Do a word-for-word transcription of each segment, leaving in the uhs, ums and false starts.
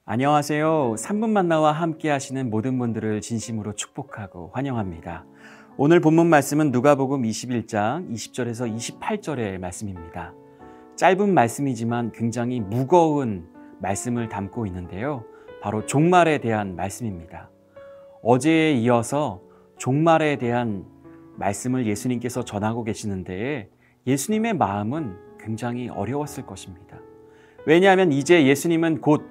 안녕하세요. 삼 분 만나와 함께 하시는 모든 분들을 진심으로 축복하고 환영합니다. 오늘 본문 말씀은 누가복음 이십일 장 이십 절에서 이십팔 절의 말씀입니다. 짧은 말씀이지만 굉장히 무거운 말씀을 담고 있는데요. 바로 종말에 대한 말씀입니다. 어제에 이어서 종말에 대한 말씀을 예수님께서 전하고 계시는데 예수님의 마음은 굉장히 어려웠을 것입니다. 왜냐하면 이제 예수님은 곧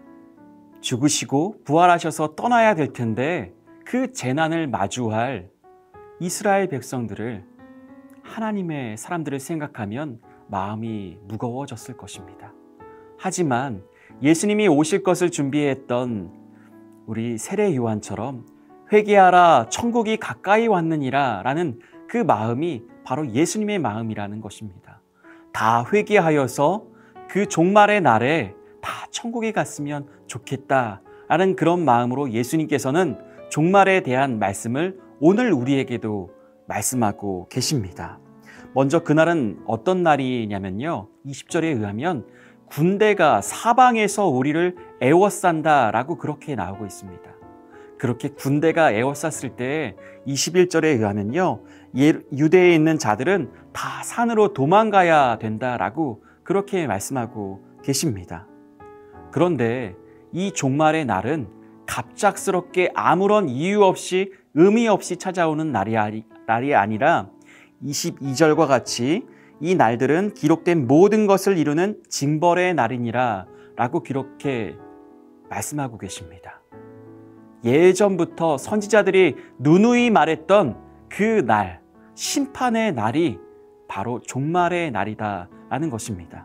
죽으시고 부활하셔서 떠나야 될 텐데 그 재난을 마주할 이스라엘 백성들을, 하나님의 사람들을 생각하면 마음이 무거워졌을 것입니다. 하지만 예수님이 오실 것을 준비했던 우리 세례 요한처럼 회개하라 천국이 가까이 왔느니라 라는 그 마음이 바로 예수님의 마음이라는 것입니다. 다 회개하여서 그 종말의 날에 다 천국에 갔으면 좋겠다라는 그런 마음으로 예수님께서는 종말에 대한 말씀을 오늘 우리에게도 말씀하고 계십니다. 먼저 그날은 어떤 날이냐면요, 이십 절에 의하면 군대가 사방에서 우리를 에워싼다라고 그렇게 나오고 있습니다. 그렇게 군대가 에워쌌을 때 이십일 절에 의하면요, 유대에 있는 자들은 다 산으로 도망가야 된다라고 그렇게 말씀하고 계십니다. 그런데 이 종말의 날은 갑작스럽게 아무런 이유 없이 의미 없이 찾아오는 날이, 아니, 날이 아니라 이십이 절과 같이 이 날들은 기록된 모든 것을 이루는 징벌의 날이니라 라고 그렇게 말씀하고 계십니다. 예전부터 선지자들이 누누이 말했던 그 날, 심판의 날이 바로 종말의 날이다 라는 것입니다.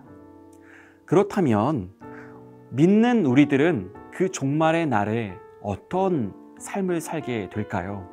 그렇다면 믿는 우리들은 그 종말의 날에 어떤 삶을 살게 될까요?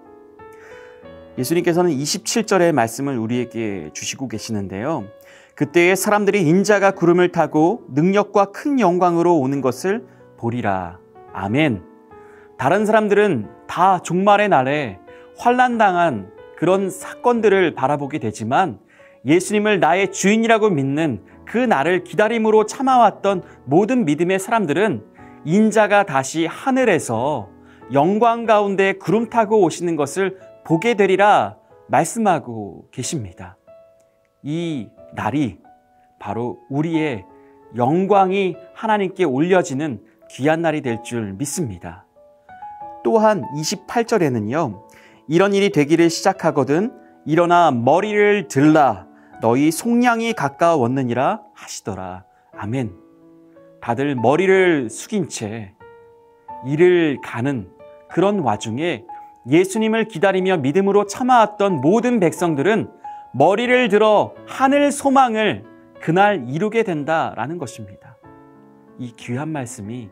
예수님께서는 이십칠 절의 말씀을 우리에게 주시고 계시는데요. 그때에 사람들이 인자가 구름을 타고 능력과 큰 영광으로 오는 것을 보리라. 아멘. 다른 사람들은 다 종말의 날에 환난당한 그런 사건들을 바라보게 되지만 예수님을 나의 주인이라고 믿는 그 날을 기다림으로 참아왔던 모든 믿음의 사람들은 인자가 다시 하늘에서 영광 가운데 구름 타고 오시는 것을 보게 되리라 말씀하고 계십니다. 이 날이 바로 우리의 영광이 하나님께 올려지는 귀한 날이 될 줄 믿습니다. 또한 이십팔 절에는요, 이런 일이 되기를 시작하거든 일어나 머리를 들라 너희 속량이 가까웠느니라 하시더라. 아멘. 다들 머리를 숙인 채 일을 가는 그런 와중에 예수님을 기다리며 믿음으로 참아왔던 모든 백성들은 머리를 들어 하늘 소망을 그날 이루게 된다라는 것입니다. 이 귀한 말씀이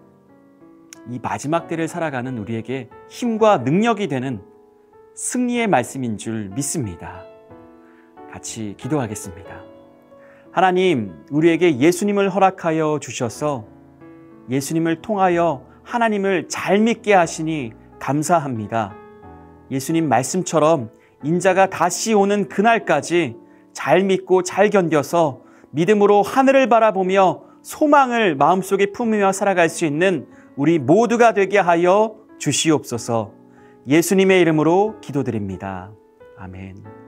이 마지막 때를 살아가는 우리에게 힘과 능력이 되는 승리의 말씀인 줄 믿습니다. 같이 기도하겠습니다. 하나님, 우리에게 예수님을 허락하여 주셔서 예수님을 통하여 하나님을 잘 믿게 하시니 감사합니다. 예수님 말씀처럼 인자가 다시 오는 그날까지 잘 믿고 잘 견뎌서 믿음으로 하늘을 바라보며 소망을 마음속에 품으며 살아갈 수 있는 우리 모두가 되게 하여 주시옵소서. 예수님의 이름으로 기도드립니다. 아멘.